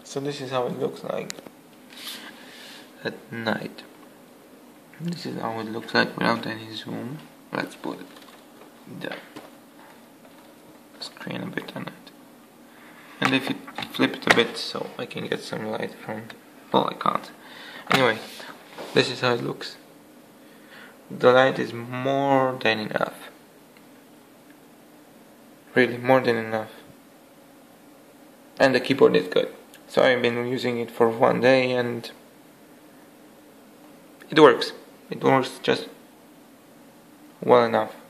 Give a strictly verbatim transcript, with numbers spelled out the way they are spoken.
So this is how it looks like at night. This is how it looks like without any zoom. Let's put the screen a bit on it. And if you flip it a bit so I can get some light from... well, I can't. Anyway, this is how it looks. The light is more than enough. Really, more than enough. And the keyboard is good. So I've been using it for one day and it works. It works just well enough.